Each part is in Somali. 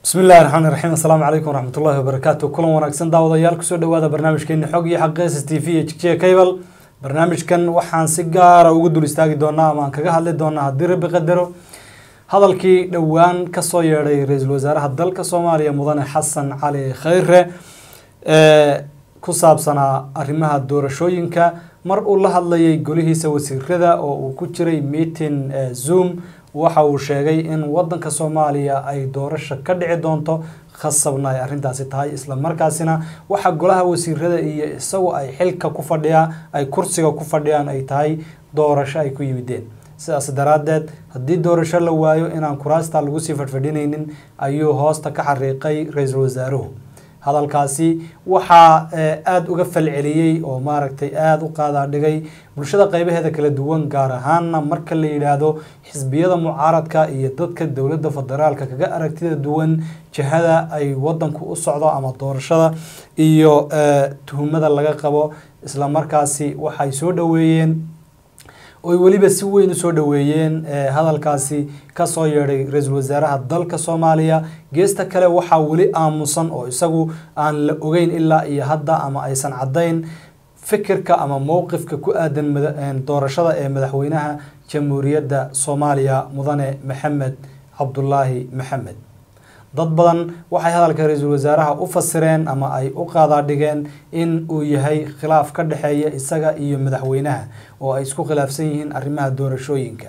بسم الله الرحمن الرحيم السلام عليكم ورحمة الله وبركاته كل وناكسن داوديال كسو دوادا برنامج كين حقي حق اس تي في جي كيبل برنامج كان waxaan si gaar ah ugu dul istaagi doonaa ama kaga hadli doonaa hadii rabbi qadaro hadalkii dhawaan ka soo yeeray ra'iisul wasaaraha dalka Soomaaliya mudane Xasan Cali Khayre ku saabsanaa arrimaha doorashooyinka mar uu la hadlayay golihiisa wasiirada oo uu ku jiray meeting Zoom waxa uu sheegay in wadanka Soomaaliya ay doorasho ka dhici doonto khasabna ay arintaasi tahay isla markaasina waxa golaha wasiirada iyo isagu ay xilka ku fadhiyaan ay kursiga ku fadhiyaan ay tahay doorasho ay ku yimideen sidaas daraadeed hadii doorasho la waayo inaan kuraasta lagu sii fadfadhinaynin ayuu hoosta ka xariiqay ra'iisul wasaaruhu hadalkaasi waxa aad uga falceliyay oo maaragtay aad u qaada dhigay bulshada qaybaheeda kala duwan gaar ahaan marka la yiraahdo xisbiyada mucaaradka iyo dadka dawladda federaalka kaga aragtida duwan jihada ay wadanku u socdo ama doorashada iyo tuhumada laga qabo isla markaasi waxay soo dhaweeyeen oo waliba si weyn u soo dhaweeyeen hadalkaasi ka soo yeeray ra'iisul wasaaraha dalka Soomaaliya geesta kale waxa wali aamusan oo isagu aan la ogeyn ilaa iyo hadda ama aysan cadeyn fikirka ama mowqifka ku aadan doorashada ee madaxweynaha jamhuuriyadda Soomaaliya mudane Maxamed Cabdullaahi Maxamed dad badan waxay hadalka ra'iisul wasaaraha u fasireen ama ay u qaada dhigeen in uu yahay khilaaf ka dhaxeeya isaga iyo madaxweynaha oo ay isku khilaafsan yihiin arrimaha doorashooyinka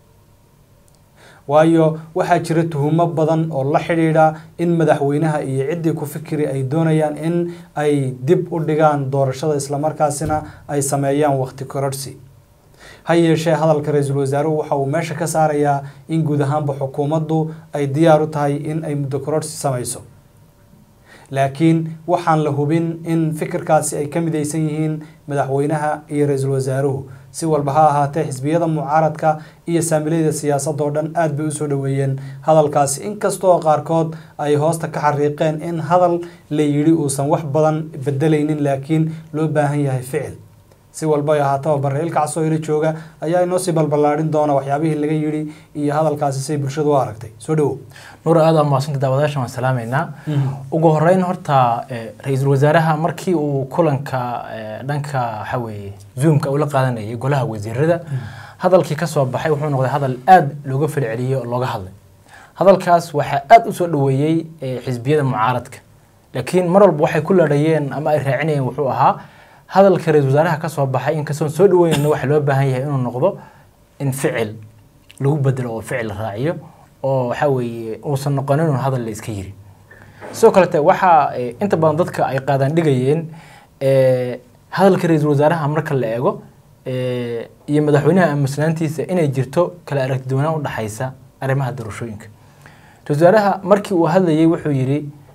waayo waxa jira tuhumo badan oo la xiriira in madaxweynaha iyo cidii ku fikiri ay doonayaan in ay dib u dhigaan doorashada isla markaasina ay sameeyaan waqti kororsi hayeeshee hadalka ra'iisul wasaaruhu waxa uu meesha ka saarayaa in guud ahaanba xukuumaddu ay diyaar u tahay in ay muddo kororsi samayso laakiin waxaan la hubin in fikirkaasi ay ka midaysan yihiin madaxweynaha iyo ra'iisul wasaaruhu si walba ha ahaatee xisbiyada mucaaradka iyo saamilayda siyaasadda oo dhan aad bay u soo dhaweeyeen hadalkaasi inkastoo qaarkood ay hoosta ka xariiqeen in hadal la yiri uusan wax badan bedelaynin laakiin loo baahan yahay ficil si walba ay ahaato barreelka soo ila jooga ayaa inoo si balbalaadin doona waxyaabihii laga yiri iyo hadalkaasi say bulshadu u aragtay soo dhawo nuur aad maasan daawadaashan waan salaameynaa ugu horeyn horta ra'iisul wasaaraha markii uu kulanka dhanka waxa weeye Zoom-ka uu la qaadanayay golaha wasiirada hadalkii ka soo baxay wuxuu noqday hadal aad looga falceliyay oo looga hadlay hadalkaas waxa aad u soo dhaweeyay xisbiyada mucaaradka laakiin mar walba waxay ku leedayeen ama ay raacinayeen wuxuu ahaa hadalka ra'iisul wasaaraha ka soo baxay in ka soo dhaweeyna waxa loo baahan yahay inuu noqdo in ficil lagu bedelo oo ficil raaciyo oo waxa weeye uusan noqonin hadal la iska yiri soo kale waxa inta badan dadka ay qaadan dhigayeen hadalka ra'iisul wasaaraha marka la eego iyo madaxweynaha maslaantiisa inay jirto kala aragtiduwanaan u dhaxaysa arrimaha doorashooyinka ra'iisul wasaaraha markii uu hadlayay wuxuu yiri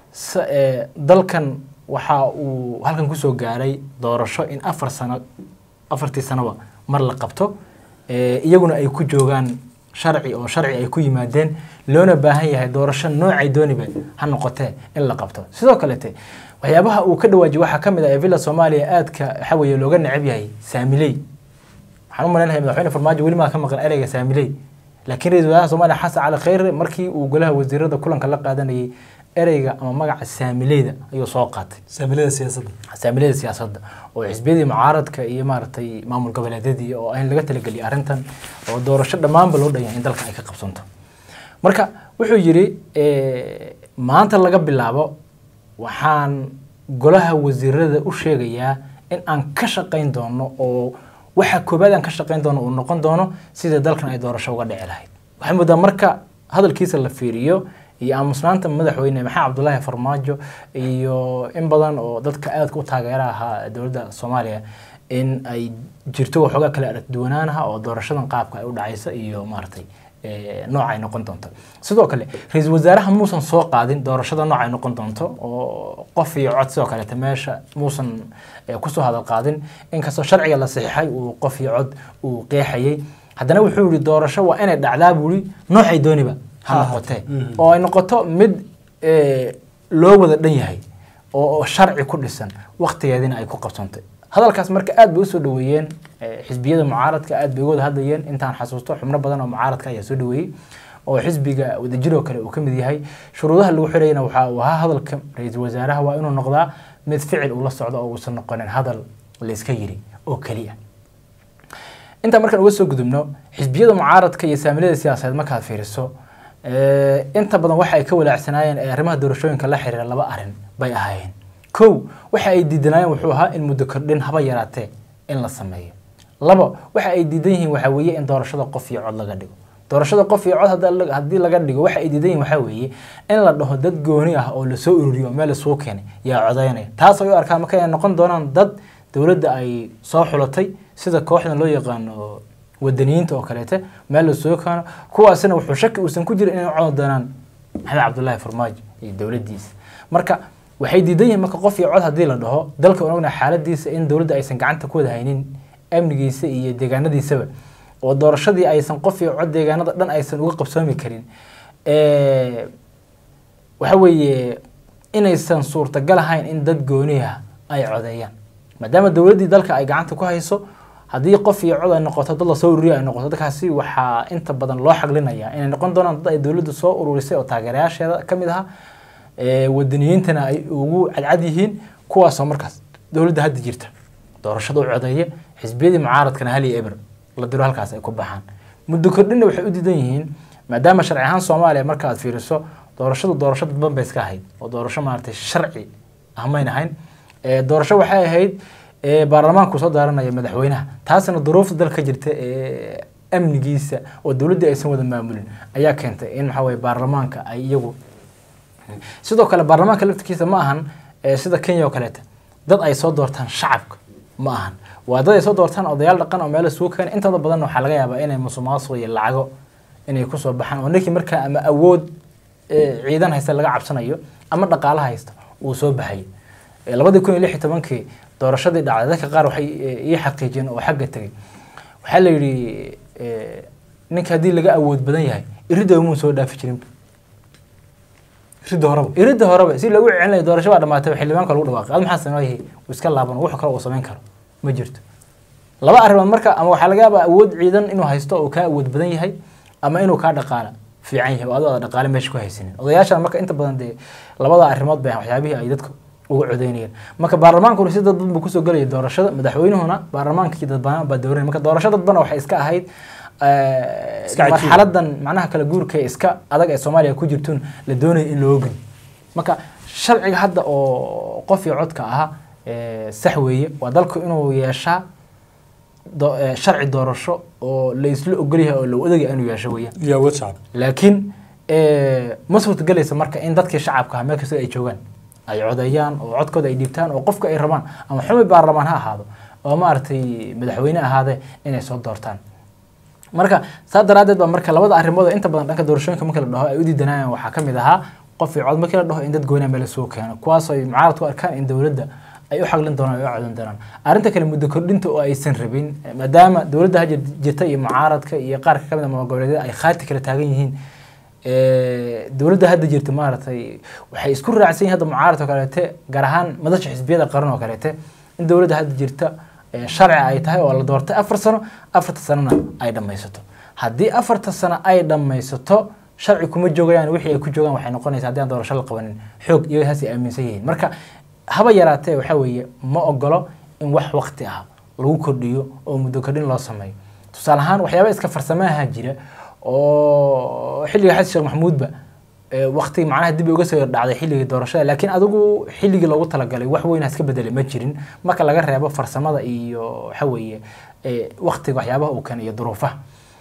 dalkan waxa uu halkan ku soo gaaray doorasho in 4 sano mar la qabto iyaguna ay ku joogan sharci ay ku yimaadeen loona baahan yahay doorasho noocay dooniba ha noqotee in la qabto sidoo kale waxyaabaha uu ka dhawaajiyay waxa kamid ah Villa Soomaaliya aadka waxa weeye looga nacab yahay saamiley waxaan u maleynayaa madaxweyne farmaajo wali ma ka maqan ereyga saamiley laakiin ra'iisul wasaaraha Soomaaliya Xasan Cali Khayre markii uu golaha wasiirada kulanka la qaadanayay ereyga ama magaca saamileyda ayuu soo qaatay saamileyda siyaasadda oo xisbiyada mucaaradka iyo maartay maamul goboleedyadii oo ay laga talagaliyay arintan oo doorasho dhamaanba loo dhayan in dalka ay ka qabsanto marka wuxuu yiri maanta laga bilaabo waxaan golaha wasiirada u sheegayaa in aan ka shaqeyn doono oo waxa koobaad aan ka shaqeyn doono oo noqon doono sida dalkan ay doorasho uga dhici lahayd waxay muddo marka hadalkiisa la fiiriyo iyo aamusnaanta madaxweyne Maxamed Cabdullaahi Farmaajo iyo in badan oo dadka aad ku taageeraha dawladda Soomaaliya in ay jirto waxooga kala aragtiduwanaanaha oo doorashadan qaabka ay u dhacayso iyo maartay nooc ay noqon doonto sidoo kale ra'iisul wasaaraha muusan soo qaadin doorashada nooc ay noqon doonto oo qof iyo cod sidoo kale meesha muusan ku soo hadal qaadin in kasto sharciga la saxiixay uu qof iyo cod uu qeexayay haddana wuxuu yiri doorasho waa inay dhacdaa buri nooc ay dooniba noqotay oo ay noqoto mid loo wada dhan yahay oo sharci ku dhisan waqtigeedina ay ku qabsantay hadalkaas marka aad bay u soo dhaweeyeen xisbiyada mucaaradka aad bay uga hadlayeen intaan xasuusto xubno badan oo mucaaradka ayaa soo dhaweeyay oo xisbiga wadajiro kale uu kamid yahay shuruudaha lagu xirayna waxa uu ahaa hadalka ra'iisul wasaaraha waa inuu noqdaa mid ficil uu la socdo oo uusan noqonin hadal la iska yiri oo kaliya inta markaan uga soo gudubno xisbiyada mucaaradka iyo saamilada siyaasadeed markaad fiiriso inta badan waxa ay ka walaacsanayeen arrimaha doorashooyinka la xiriira laba arin bay ahaayeen kow waxa ay diidanayeen wuxuu ahaa in muddo kordhin haba yaraatee in la sameeyo labo waxa ay diidan yihiin waxa weeye in doorashada qof iyo cod laga dhigo doorashada qof iyo cod haddii laga dhigo waxa ay diidan yihiin waxa weeye in la dhaho dad gooni ah oo la soo ururiyo meel la soo keenay yaa codaynaya taas oo ay arkaan marka ay noqon doonaan dad dawladda ay soo xulatay sida kooxdan loo yaqaano wadaniyiinta oo kaleete meel la soo keeno kuwaasina wuxuu shaki uusan ku jirin inay cod doonaan maxamed cabdullaahi farmaajo iyo dawladdiisa marka waxay diidan yihiin marka qof iyo cod haddii la dhaho dalka unagna xaaladiisa in dawladda aysan gacanta ku wada haynin amnigiisa iyo deegaanadiisaba oo doorashadii aysan qof iyo cod deegaanada dhan aysan uga qabsoomi karin waxa weeye inaysan suurtagal ahayn in dad gooniha ay codeeyaan maadaama dawladdii dalka ay gacanta ku hayso haddii qof iyo cod ay noqoto dad la soo ururiyo ay noqoto dadkaasi waxaa inta badan loo xaglinayaa inay noqon doonaan dad ay dawladdu soo ururisay oo taageerayaasheeda ka mid aha wadaniyiintana ay ugu cadcad yihiin kuwaasoo markaas dawladda hadda jirta doorashada u codeeya xisbiyadii mucaaradkana hal iyo eber la diro halkaas ay ku baxaan muddo kordhinna waxay u diidan yihiin maadaama sharci ahaan Soomaaliya marka aad fiiriso doorashada dadban bay iska ahayd oo doorasho maartay sharci ahmayn ahayn doorasho waxay ahayd baarlamaanku soo daaranaya madaxweynaha taasina duruufta dalka jirta amnigiisa oo dawladda aysan wada maamulin ayaa keentay in waxa way baarlamaanka ay iyagu sidoo kale baarlamaanka laftiisa ma ahan sida Kenya oo kale dad ay soo doortaan shacabka ma ahan waa dad ay soo doortaan odayaal dhaqan oo meel soo keen inta badan waxa laga yaabaa inay musuqmaasuq iyo lacago inay ku soo baxaan oo ninkii marka ama awood ciidan haysta laga cabsanayo ama dhaqaale haysta uu soo baxay 2016 doorashadii dhacday dadka qaar waxay ii xaqiijin oo xagga tagay waxa la yiri ninka hadii laga awood badan yahay irida uu soo dhaafi jirin irida horaba si lagu ciilay doorashada dhamaatay xildhibaanka lagu dhawaaqay maxaa sameeyay uu iska laaban wuxuu kale oo sameyn karo ma jirto laba arrimood marka ama waxa laga yaabaa awood ciidan inuu haysto oo ka awood badan yahay ama inuu ka dhaqaala fiican yahay oo aad dhaqaale meesha ku haysan odayaasha marka inta badan labada arrimood bay waxyaabihii ay dadku ugu codeynayeen marka baarlamaanku si dad badan ku soo galay doorashada madaxweynuhuna baarlamaanka dad badan ba dooranay marka doorashada dad badan waxay iska ahayd marxaladan macnaha kala guurka iska adag ee Soomaaliya ku jirtoon la doonay in loo gudbo marka sharciga hadda oo qof iyo codka aha sax weeye waa dalku inuu yeeshaa sharci doorasho oo la isla ogol yahay oo la wadaga inuu yeesho weeye yaa wadac laakiin ma suurtagelaysa marka in dadkii shacabka meel kasta ay joogaan ay codeeyaan oo codkooda ay dhiibtaan oo qofka ay rabaan ama xubin baarlamaan ha ahaado oo maartay madaxweyne ahaade inay soo doortaan marka saadaradeed ba marka labada arrimood inta badan dhanka doorashooyinka marka la dhaho ay u diidanayaan waxa kamid aha qof iyo cod marka la dhaho in dad gooni meel soo keeno kuwaas ay mucaarad ku arkaan in dawladda ay u xaglin doonaan oo codan doonaan arinta kale muddo kordhinta oo aysan rabin maadaama dawladda hadda jirta iyo mucaaradka iyo qaar ka mid ah goboleedyada ay khaati kala taagan yihiin dawladda hadda jirta maartay waxay isku raacsan yihiin hadda mucaaradka kaleete gaar ahaan madasha xisbiyada qaran oo kaleete in dawladda hadda jirta sharci ay tahay oo la doortay 4 sano 4 sanana ay dhamaysato haddii 4 sano ay dhamaysato sharci kuma joogayaan wixii ay ku joogaan waxay noqonaysaa haddii aan doorasho la qabanin xoog iyo haasi aaminsan yihiin marka haba yaraatee waxa weeye ma ogolo in wax waqti ah lagu kordhiyo oo muddo kordhin loo sameeyo tusaale ahaan waxyaabo iska farsamaha jira oo xilliga xasan sheekh maxamuud ba waqti macnaha dib uga soo dhacday xilliga doorashada laakiin adigu xilliga loogu talagalay wax weyn iska bedelay ma jirin marka laga reebo farsamada iyo waxa weeye waqtiga waxyaabaha uu kan iyo duruufaha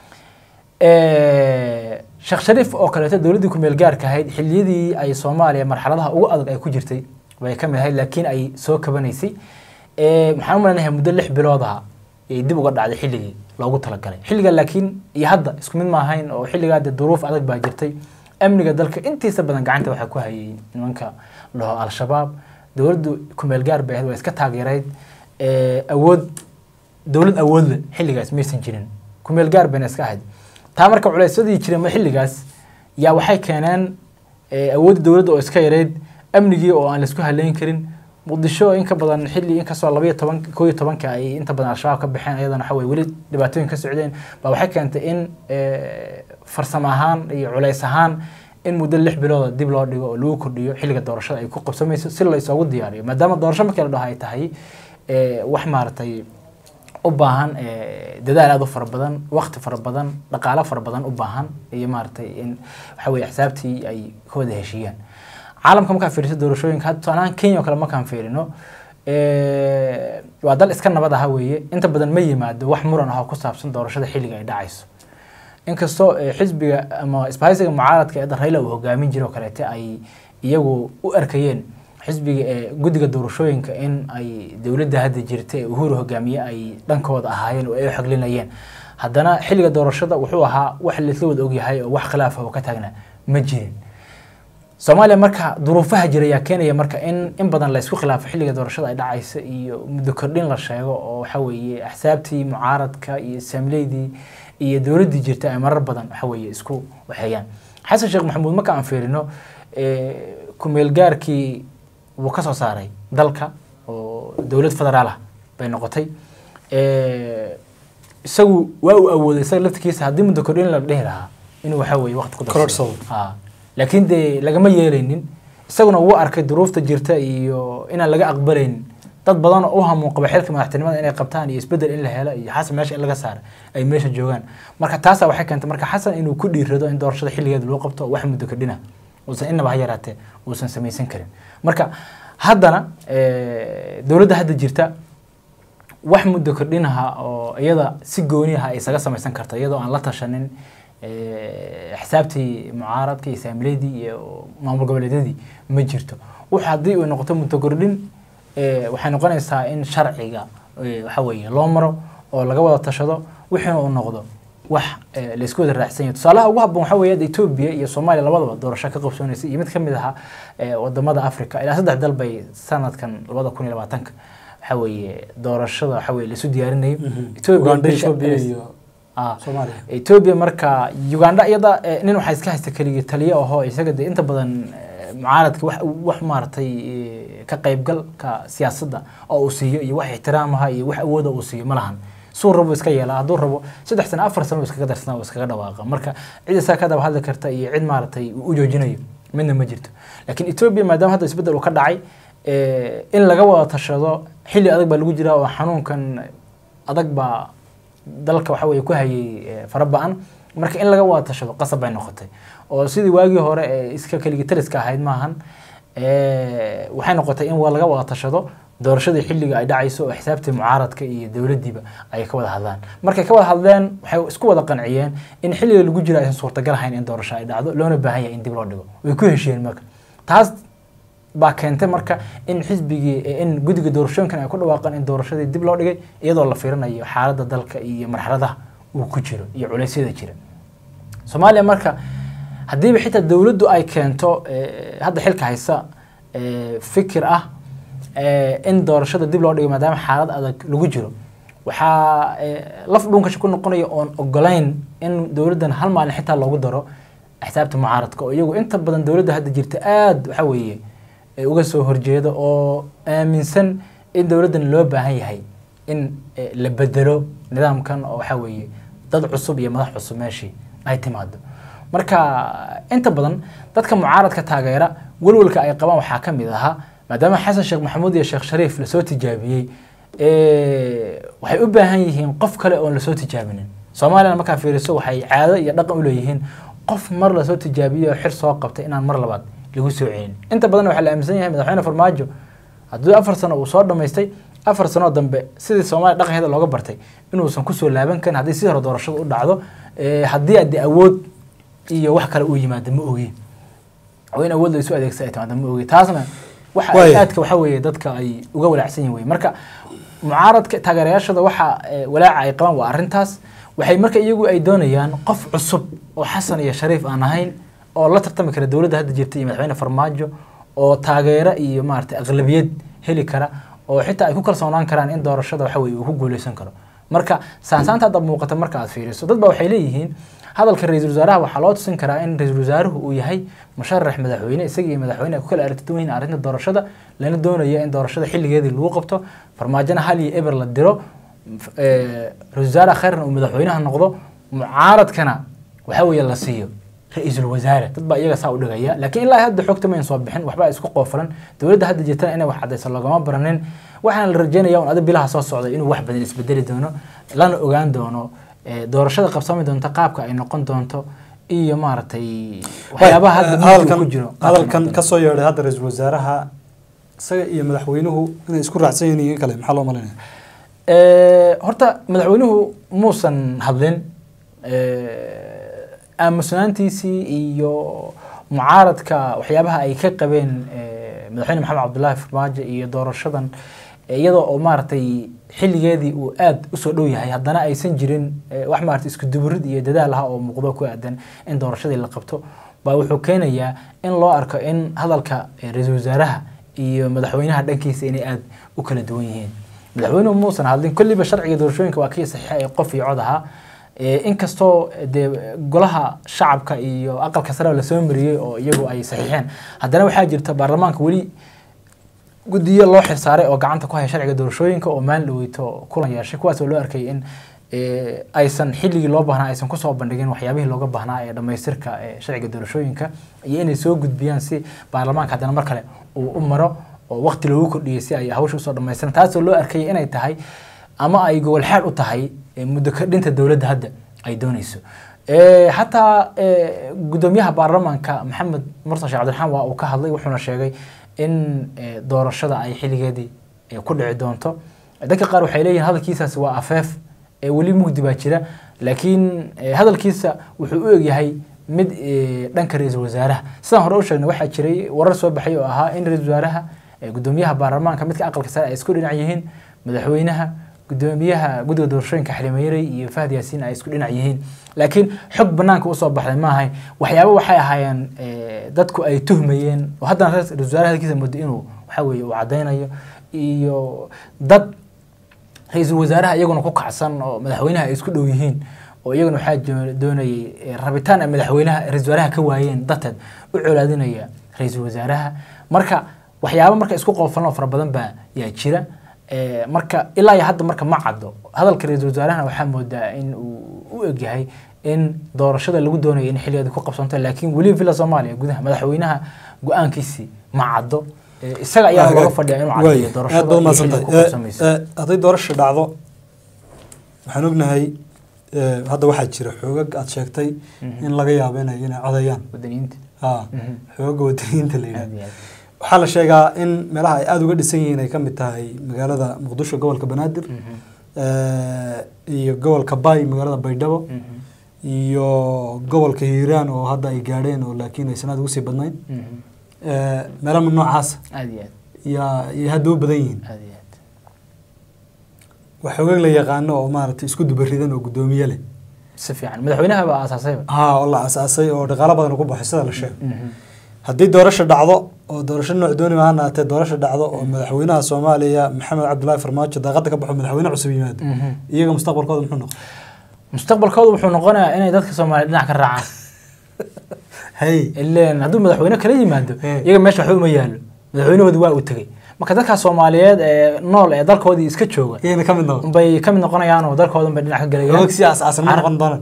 Sheekh Shariif oo kale dawladdu ku meel gaar ka ahayd xilliyadii ay Soomaaliya marxaladaha ugu adag ay ku jirtay way ka mid ahayd laakiin ay soo kabanaysay maxaan u maleynayaa muddo 6 bilood ah ay dib uga dhacday xilligii loogu talagalay xilliga laakiin iyo hadda isku mid ma ahayn oo xilliga duruuf adag baa jirtay amniga dalka intiisa badan gacanta waxa ku hayay nimanka loo al-shabaab dawladdu ku meel gaar bay ahayd way iska taageereed awood dawlad awood leh xilligaas maysan jirin ku meel gaar bayna iska ahayd taa marka culaysadii jiray ma xilligaas yaa waxay keeneen awood dawladda oo iska yareed amnigii oo aan la isku haleyn karin muqdisho in ka badan xilli in kasoo 12 ay inta badan al-shabaab ka baxeen ayadana waxa weeye weli dhibaatooyin ka socdeen baa waxay keentay in farsamo ahaan iyo culays ahaan in muddo 6 bilood dib loo dhigo oo lagu kordhiyo xilliga doorashada ay ku qabsamayso si la isugu diyaariyo maadaama doorasho markii la dhaho ay tahay wax maartay u baahan dadaal aad u fara badan waqti fara badan dhaqaale fara badan u baahan iyo maartay in waxa weeye xisaabtii ay ka wada heshiiyaan caalamka marka fiiriso doorashooyinka hadda tusaalahan Kenya oo kale markaan fiirino waa dal iska nabad ah weeye inta badan ma yimaado wax muran ah oo ku saabsan doorashada xilliga ay dhacayso inkastoo xisbiga ama isbahaysiga mucaaradka ee Raila uu hogaamin jiro kaleete ay iyagu u arkayeen xisbiga guddiga doorashooyinka in ay dawladda hadda jirtay Uhuru hogaamiye ay dhankooda ahaayeen oo ay xaglinayeen haddana xilliga doorashada wuxuu ahaa wax la isla wada ogyahay oo wax khilaaf ah oo ka taagna ma jirin Soomaaliya marka duruufaha jiraya keenaya marka in badan la isku khilaafo xilliga doorashada ay dhacayso iyo muddo kordhin la sheego oo waxa weeye axsaabtii mucaaradka iyo saamleydii iyo dawladda jirta ay marar badan waxa weeye isku waxayaan Xasan Sheekh Maxamuud marka aan fiirino ku meel gaarkii wuu ka soo saaray dalka oo dawlad federaal ah bay noqotay isagu waa uu awooday isaga laftiisa haddii muddo kordhin la dhihi lahaa inuu waxa weeye waqti ku darsado laakiin de lagama yeelaynin isaguna wuu arkay duruufta jirta iyo inaan laga aqbalayn dad badan oo u hamuun qaba xilka madaxtinimada inay qabtaan iyo isbedel in la helo iyo xasan meesha in laga saaro ay meesha joogaan marka taas waxay keentay marka xasan inuu ku dhiirado in doorashada xilligeeda loo qabto wax muddo kordhina uusan inaba ha yaraatee uusan samaysan karin marka haddana dawladda hadda jirta wax muddo kordhinaha oo iyada si gooni ah ay isaga samaysan karto iyadoo aan la tashanin xisaabtii mucaaradka iyo saamleedii iyo maamul goboleedyadii ma jirto waxa haddii uu noqoto muddo kordhin waxay noqonaysaa in sharciga waxa weeye loo maro oo laga wada tashado wixii uu noqdo wax la isku wada raacsan yahay tusaalaha ugu habboon waxa weeye Ethiopia iyo Soomaaliya labadaba doorasho ka qabsoonaysa iyo mid ka mid ah wadamada Afrika ilaa 3 dal bay sanadkan 2020 waxa weeye doorashada waxa weeye la isu diyaarinayo Ethiopia iyo Soomaaliya Ethiopia marka Uganda iyada nin waxa iska haysta kaliya taliye oo isaga inta badan mucaaradka wax maartay ka qaybgalka siyaasadda oo uu siiyo iyo wax ixtiraamaha iyo wax awood uu siiyo malahan soo rabo iska yeela haduu rabo 3 sano 4 sano iska darsanaa iska dhawaaqa marka cid isa ka daba hadli karta iyo cid maartay u joojinayo midna ma jirto laakiin Ethiopia maadaama hadda isbedel uu ka dhacay in laga wada tashado xilli adag baa lagu jiraa oo xanuunkan adag baa dalka waxa weeye ku hayay farabaan marka in laga wada tashado qasab bay noqotay oo sidii waagii hore iska kaliya taliska ahayd maahan waxay noqotay in laga wada tashado doorashada xilliga ay dhacayso oo xisaabtii mucaaradka iyo dawladdiiba ay ka wada hadlaan markay ka wada hadleen waxay isku wada qanciyeen in xilliga lagu jiro aysan suurtagal ahayn in doorasho ay dhacdo loona baahan yahay in dib loo dhigo way ku heshiiyeen marka taas baa keentay marka in xisbigii in guddiga doorashooyinkan ay ku dhawaaqaan in doorashadii dib loo dhigay iyadoo la fiirinayo xaaladda dalka iyo marxaladaha uu ku jiro iyo culeysyada jira Soomaaliya marka hadii xitaa dawladdu ay keento hadda xilka haysa fikir ah in doorashada dib loo dhigo maadaama xaalad adag lagu jiro waxa laf dhuunka ku noqonaya oo ogolayn in dawladdan hal maalin xitaa loogu daro xisaabta mucaaradka oo iyagu inta badan dawladda hadda jirta aad waxa weeye uga soo horjeeda oo aaminsan in dawladdan loo baahan yahay in la bedelo nidaamkan oo waxa weeye dad cusub iyo madax cusub meeshii ay timaado marka inta badan dadka mucaaradka taageera walwalka ay qabaan waxa ka mid ah maadaama Xasan Sheekh Maxamuud iyo Sheekh Shariif la soo tijaabiyay waxay u baahan yihiin qof kale oo la soo tijaabinin Soomaaliya marka fiiriso waxay caado iyo dhaqan u leeyihiin qof mar la soo tijaabiyo xir soo qabtay inaan mar labaad lagu soo celin inta badan waxa la aaminsan yahay madaxweyne Farmaajo haddii 4 sano uu soo dhameystay 4 sano dambe sidii Soomaaliya dhaqankeeda looga bartay inuu san ku soo laaban kan haddii si hore doorashada u dhacdo haddii ay awood iyo wax kale uu yimaado ma ogi oo in awood la isu adeegsado timaado ma ogi taasna waxa aadka waxa weeye dadka ay uga walaacsan yihiin marka mucaaradka taageerayaashada waxa walaaca ay qabaan waa arintaas waxay marka iyagu ay doonayaan qof cusub oo Xasan iyo Shariif aan ahayn oo la tartami kara dawladda hadda jirtay iyo madaxweyne Farmaajo oo taageero iyo maartay aqlabiyad heli kara oo xitaa ay ku kalsoonaan karaan in doorashada waxa weeye uu ku guuleysan karo marka saansaanta hadda muuqata marka aad fiiriso dad baa waxay leeyihiin hadalka ra-iisul wasaaraha waxaa loo tusin karaa in ra-iisul wasaaruhu uu yahay musharax madaxweyne isaga iyo madaxweyne ay ku kala aragti duwan yihiin arrinta doorashada lana doonayo in doorashada xilligeedii lagu qabto farmaajona hal iyo eber la diro ra-isul wasaaraha khayrna uu madaxweynaha noqdo mucaaradkana waxa weeye la siiyo ra-iisul wasaare dad baa iyaga saa u dhigaya laakiin ilaa hadda xogta ma soo bixin waxba isku qoofalan dowladda hadda jirtana inay wax cadayso lagama baranin waxaan la rajeynayaa un adiga bilaha soo socda inuu wax badan isbedeli doono lana ogaan doono doorashada qabsami doonta qaabka ay noqon doonto iyo maaragtay waxyaabaha hadda ku jiro hadalkan ka soo yeedhay hadda ra-iisul wasaaraha isaga iyo madaxweynuhu inay isku raacsan yihiin kale maxaa loo malaynayaa horta madaxweynuhu muusan hadlin aamusnaantiisii iyo mucaaradka waxyaabaha ay ka qabeen madaxweyne maxamed cabdullaahi farmaajo iyo doorashadan iyadoo oo maaragtay xilligeedii uu aad u soo dhow yahay haddana aysan jirin wax maaragtay isku duburid iyo dadaal ah oo muuqdo ku aadan in doorashadii la qabto baa wuxuu keenayaa in loo arko in hadalka ra-iisul wasaaraha iyo madaxweynaha dhankiisa inay aad u kala duwan yihiin madaxweynuhu muusan hadlin kulliba sharciga doorashooyinka waa kii saxiixa ee qof iyo cod ahaa inkastoo dee golaha shacabka iyo aqalka sare lasoo mariyey oo iyagu ay saxiixeen haddana waxaa jirta baarlamaanka weli guddiyo loo xilsaaray oo gacanta ku haya sharciga doorashooyinka oo maalin dhaweyto kulan yeeshay kuwaas oo loo arkay in aysan xilligii loo baahnaa aysan kusoo bandhigin waxyaabihii looga baahnaa ee dhammaystirka sharciga doorashooyinka iyo inay soo gudbiyaan si baarlamaanka haddana mar kale uu u maro oo waqti loogu kordhiyey si ay hawsha usoo dhammaystiran taasoo loo arkay inay tahay ama ay gobol xaal u tahay muddo ka dhinta dowladda hadda ay doonayso xataa gudoomiyaha baarlamaanka maxamed murtan sheekh cabdiraxmaan waa uu ka hadlay wuxuuna sheegay in doorashada ay xilligeedii ku dhici doonto dadka qaar waxay leeyihiin hadalkiisaasi waa afeef weli mugdi baa jira laakiin hadalkiisa wuxuu u egyahay mid dhanka ra-iisul wasaaraha sidaan hore u sheegnay waxaa jiray warar soo baxay oo ahaa in ra-iisul wasaaraha gudoomiyaha baarlamaanka midka aqalka sare ay isku dhinac yihiin madaxweynaha gudoomiyaha guddiga doorashooyinka xalimo yarey iyo fahad yaasiin ay isku dhinac yihiin laakiin xog banaanka usoo baxday ma ahayn waxyaabo waxay ahaayeen dadku ay tuhmayeen oo haddana ra-iisul wasaaraha hadalkiisa muddo inuu waxa weeye uu caddaynayo iyo dad ra-iisul wasaaraha iyaguna ku kacsan oo madaxweynaha ay isku dhow yihiin oo iyaguna waxaa doonayay rabitaan ay madaxweynaha ra-iisul wasaaraha ka waayeen darteed u colaadinaya ra-iisul wasaaraha marka waxyaabo marka isku qoofalan oo fara badan baa yaa jira marka ilaa iyo hadda marka ma caddo hadalka ra-iisul wasaarahana waxaa moodaa in uu u egyahay in doorashada lagu doonayo in xilligeeda ku qabsanto laakiin weli villa Soomaaliya gudaha madaxweynaha go'aankiisii ma caddo isaga ayaa looga fadhiyaa inuu caddeeyo doorashada haday doorasho dhacdo waxaan ognahay hadda waxaa jira xoogag aad sheegtay in laga yaabo inay codayaan wadaniinta xooga wadaniinta la yidhaahdo waxaa la sheegaa in meelaha ay aada uga dhisan yihiin ay ka mid tahay magaalada muqdisho gobolka banaadir iyo gobolka bay magaalada baydhabo iyo gobolka hiiraan oo hadda ay gaadheen oo laakiin aysan aad ugu sii badnayn meelo mid noocaas yaa hadda u badan yihiin wax xoogag la yaqaano oo maaragtay isku dubaridan oo guddoomiye leh si fiican madaxweynaha baa aasaasay oo la aasaasay oo dhaqaale badan ku baxay sida la sheegay haddii doorasho dhacdo oo doorasho nooc dooni ma ahaatee doorasho dhacdo oo madaxweynaha Soomaaliya maxamed cabdullaahi farmaajo daaqada ka baxo madaxweyne cusub yimaado iyaga mustaqbalkooda muxuu noqon mustaqbalkooda wuxuu noqonayaa inay dadka Soomaaliya dhinac ka raacaan ileen hadduu madaxweyne kala yimaado iyaga meesha waxba uma yaalo madaxweynahooda waa uu tagay marka dadka Soomaaliyeed ee nool ee dalkoodii iska jooga iyana ka mid noqon bay ka mid noqonayaan oo dalkooda bay dhinac ka galayaan oo si aas-aasan noqon doonaan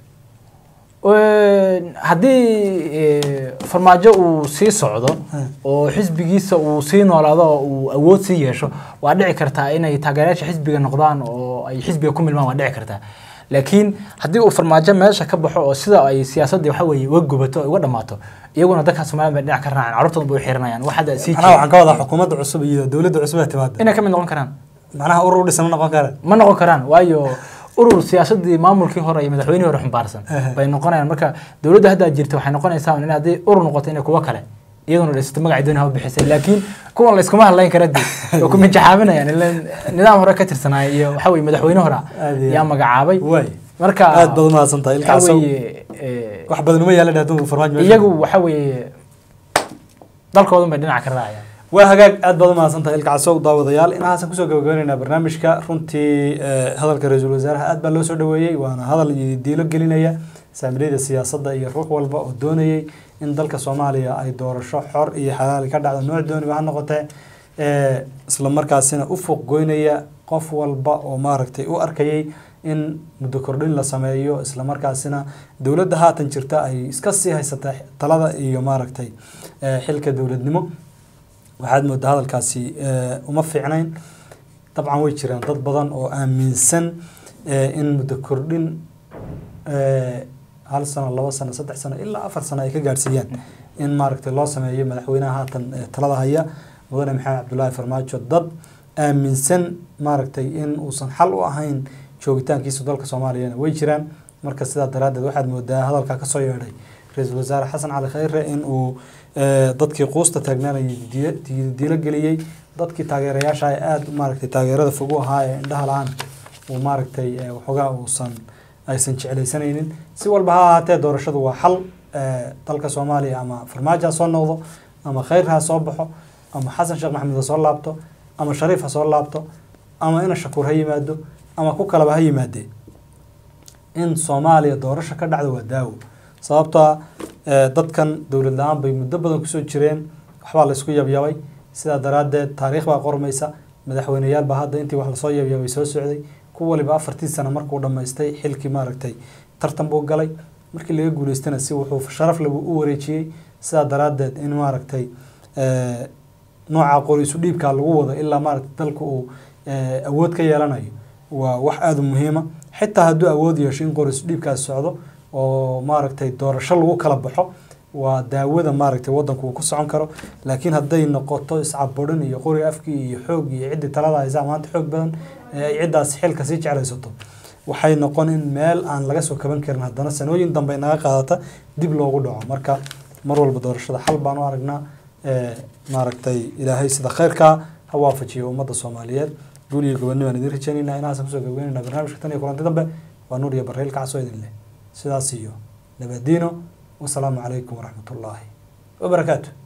haddii farmaajo uu sii socdo oo xisbigiisa uu sii noolaado oo uu awood sii yeesho waa dhici kartaa inay taageerayaasha xisbiga noqdaan oo ay xisbiga ku milmaan waa dhici kartaa laakiin haddii uu farmaajo meesha ka baxo oo sida ay siyaasadda waxa weeye uga gubato uga dhamaato iyaguna dadka Soomaaliya bay dhinac ka raacaan carruurtooda bay u xiranayaan wax hadda sii jira waxaan ka wadaa xukuumadda cusub iyo dawladda cusub ee timaada inay ka mid noqon karaan macnaha urur dhisan ma noqon karaan waayo urur siyaasadii maamulkii hore iyo madaxweynihii hore xambaarsan bay noqonayaan marka dawladda hadda jirta waxay noqonaysaa in haddii urur noqoto inay kuwa kale iyaguna dhisata magac doonaa u bixisay laakiin kuwan la iskuma hadlayn kara oo kuma jaxaabinayaan nidaam hore ka tirsanay iyo waxa weeye madaxweyne hore yaa magacaabay marka aad badan ma santahay ilkaas wax badan uma yaala dhaadun farmaajo iyagu waxa weeye dalkooda bay dhinac ka raacayaan وهاجاك أدبر ما صنت الكعسو ضاو ضيال إن هذا كوسو جوجرنا برنامج كرنتي هذا الرئيس الوزراء أدبر لو سودوية وأنا هذا اللي ديلو جلينيا سامريد السياسة ده يروح والبا ودوني إن ذلك الصومالية أي دور الشحر أي حلال كذا على النوع دوني وعنا قطع إسلام مركز سنة أفق جوينيا قف والبا وماركتي وأركي إن مدكورين لسمايو إسلام مركز سنة دولة هات انشرتا أي سكسي هاي ستح طلبة أيو ماركتي حلك دولة نمو waxaad moodaa hadalkaasi uma fiicnayn dabcan way jiraan dad badan oo aaminsan in muddo kordhin hal sano 2 sano 3 sano ilaa 4 sano ay ka gaarsiiyaan in maaragtay loo sameeyo madaxweynaha haatan talada haya mudane maxamed cabdullaahi farmaajo dad aaminsan maaragtay in uusan xal u ahayn joogitaankiisa dalka Soomaaliya way jiraan marka sidaa daraadeed waxaad moodaa hadalka ka soo yeedhay ra'iisul wasaare xasan cali khayre in uu dadkii quusta taagnaanayay diila geliyay dadkii taageerayaasha ay aad maaragtay taageerada fog u ahaa ee indhaha la'aan oo maaragtay waxoogaa uusan aysan jeclaysanaynin si walba ha ahaatee doorashadu waa xal dalka Soomaaliya ama farmaajo soo noqdo ama khayr ha soo baxo ama xasan sheekh maxamed soo laabto ama shariif ha soo laabto ama ina shakuur ha yimaado ama ku kala ha yimaadee in Soomaaliya doorasho ka dhacdo waa daawo sababta dadkan dawlad la'aan bay muddo badan ku soo jireen waxba la isku yabyabay sida daraadeed taariikh baa qormaysa madaxweynayaal baa hadda intii wax la soo yabyabay soo socday ku waliba 4 sano markuu dhameystay xilkii maaragtay tartan buu galay markii laga guuleystana si wuxuu sharaf lagu u wareejiyay sida daraadeed in maaragtay nooca qoriisu dhiibka lagu wado ilaa maaragtay dalku uu awood ka yeelanayo waa wax aad u muhiim ah xitaa hadduu awood yeesho in qoriisu dhiibkaas socdo oo maaragtay doorasho lagu kala baxo waa daawada maaragtay wadanku ku socon karo laakiin haday noqoto iscaburin iyo qori afkii iyo xoog iyo cid talada ay maanta xoog badan ay cidaas xilka si jeclaysato waxay noqon in meel aan laga soo kaban karin hadana sanooyin dambe inaga qaadata dib loogu dhaco marka mar walba doorashada xal baan u aragnaa maaragtay ilaahay sida khayrka ha waafajiyo ummadda Soomaaliyeed guuliga gobonimo aan idin rajaynayna inaan soo gabagabeynaa barnaamijka tan iyo kulanti dambe waa Nuur iyo Bareel ka soo idin leh سلاسيو نبدينو والسلام عليكم ورحمة الله وبركاته.